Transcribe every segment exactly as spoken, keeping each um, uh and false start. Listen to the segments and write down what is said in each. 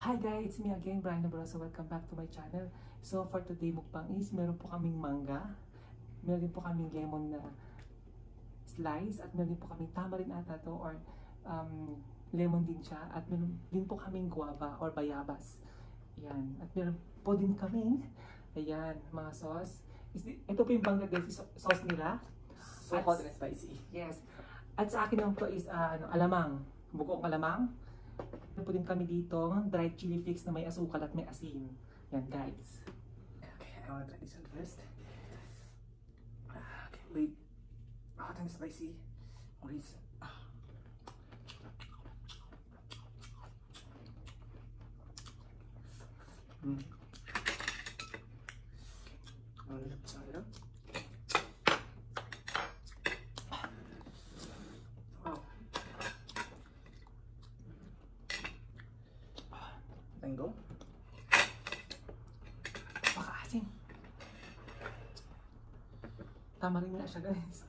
Hi guys, it's me again, Brian Nabroso. Welcome back to my channel. So for today mukbang is, meron po kaming mangga, meron din po kaming lemon na slice, at meron din po kaming tamarind ata to, or um, lemon din siya, at meron din po kaming guava or bayabas. Ayan, at meron po din kaming, ayan, mga sauce. Ito po yung Bangladeshi sauce nila. So hot and spicy. Yes. At sa akin naman po is uh, ano, alamang, bukong alamang. Meron po din kami dito, dried chili flakes na may asukal at may asin. Yan guys. Okay, I wanna try this one first. Okay, wait. Hot and spicy. What is... Mm. Ano na sa akin? Wow. Mango. Pakaasin. Tama rin nga siya guys.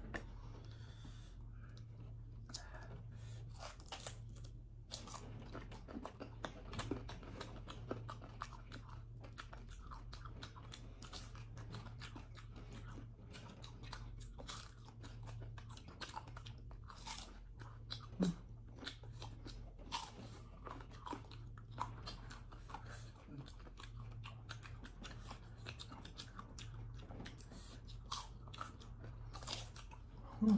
Hmm.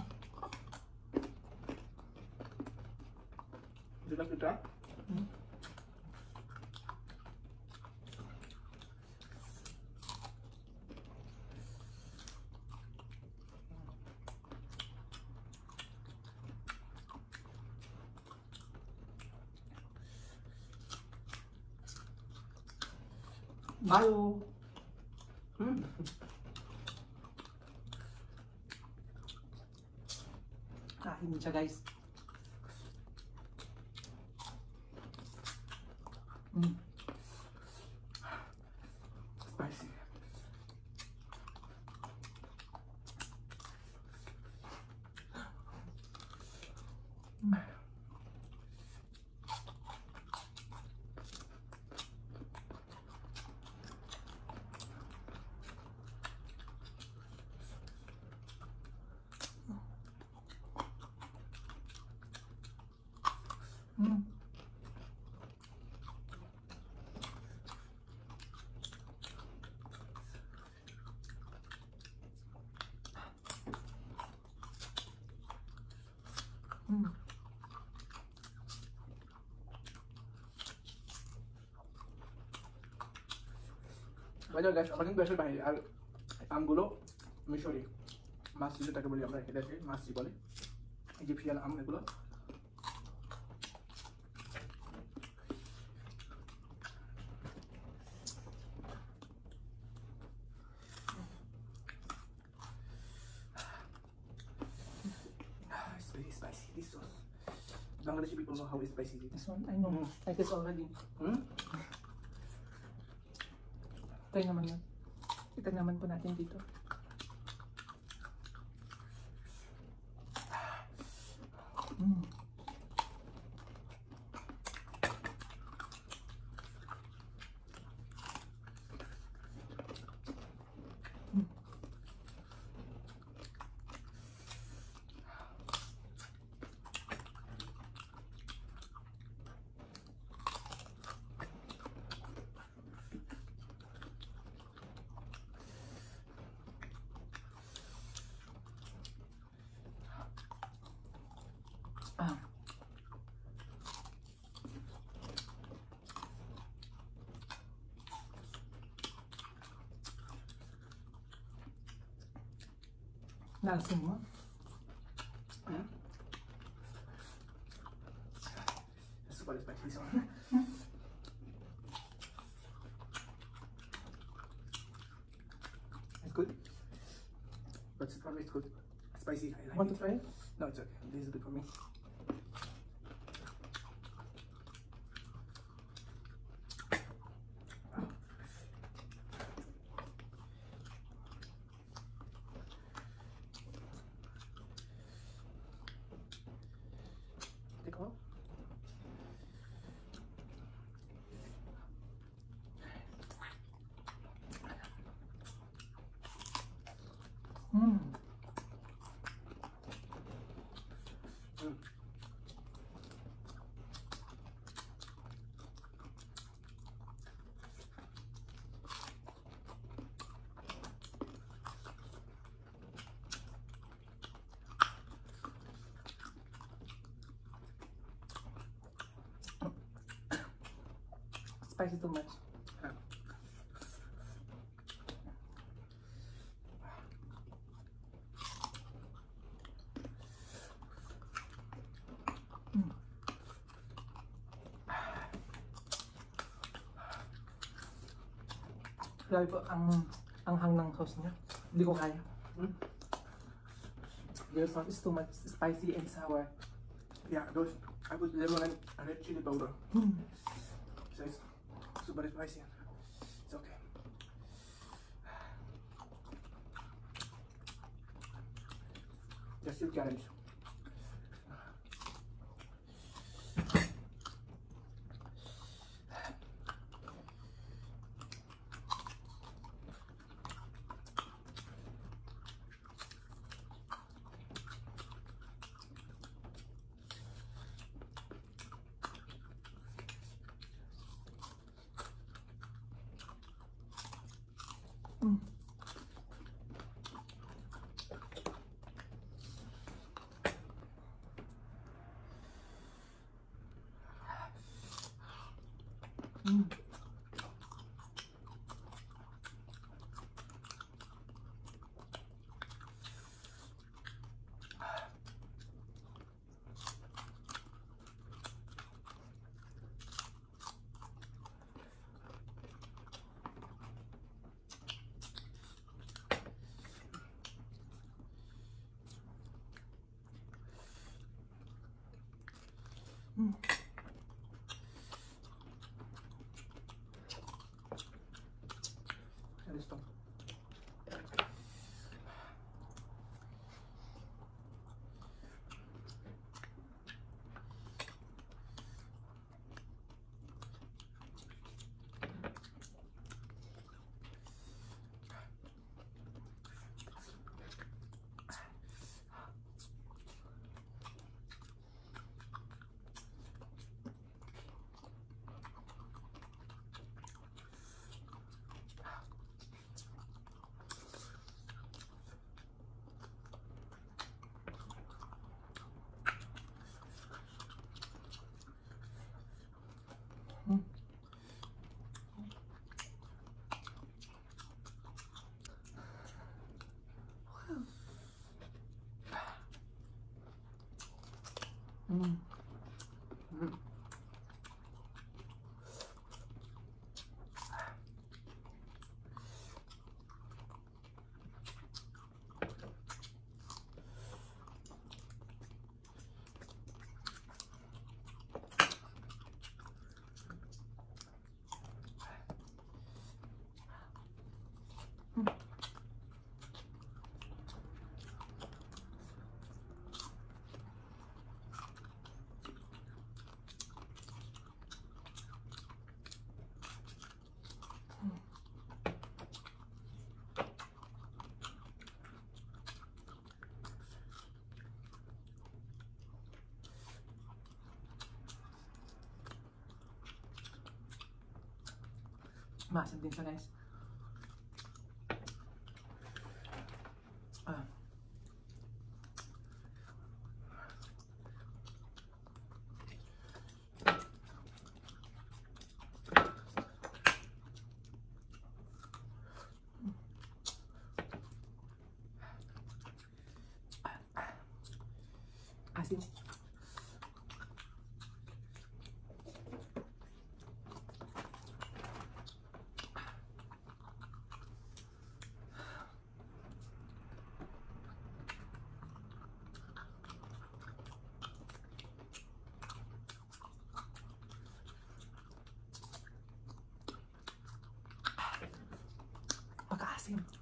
Would you like to try? Hmm. Mayo. Hmm. Kain siya guys. Mm. Spicy. Mm. Mm. Mm. By the way guys, আমাদের দেশের বাইরে আর আমগুলো মিশরি মাছ যেটাকে বলি আমরা এদেশে মাছই বলে ইজিপশিয়ান আম এগুলো It's very spicy, this sauce. Bangladeshi people know how spicy it is. This one, I know. Mm. Like this already. Hmm? Try naman yun. Ito naman po natin dito. Mm. Mm. Ah. Nasin mo? Hmm? It's super spicy this one. It's good. But it's probably it's good. Spicy. I like Want it. to try it? No, it's okay. This is good for me. Take off. Mm. Mm. Spicy too much. Yeah. Mm. Grabe po ang ang hang ng sauce niya. Hindi ko kaya. Mm. Your sauce is too much spicy and sour. Yeah, those I put lemon and red chili powder. Mm. So it's super spicy. It's okay. Just still carrots. Mm. Mm. Mm. And this one. Mm. Mm. Mm. Maasim din siya, guys. Ah. Asim. Pagkaasim.